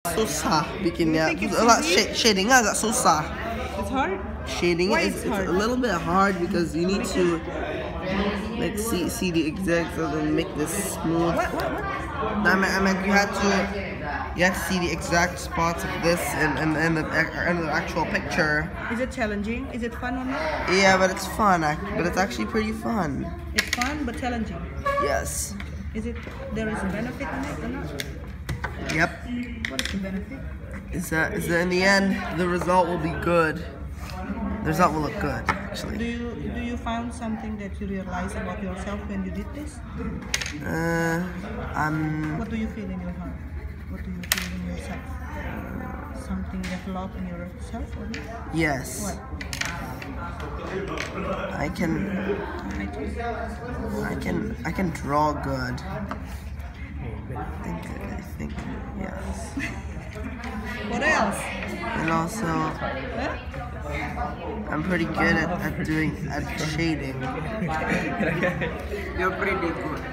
Susah bikinnya. Shading agak susah. It's hard? Shading is a little bit hard because you need to like see the exact and make this smooth. What? I mean you have to see the exact spots of this and the actual picture. Is it challenging? Is it fun or not? Yeah, but it's fun. But it's actually pretty fun. It's fun but challenging. Yes. There is a benefit in it or not? Yep. What is the benefit? Is that in the end the result will be good. The result will look good, actually. Do you find something that you realize about yourself when you did this? What do you feel in your heart? What do you feel in yourself? Something developed in yourself or not? Yes. What? I can draw good. I think yes. What else? And also, I'm pretty good at shading. You're pretty good.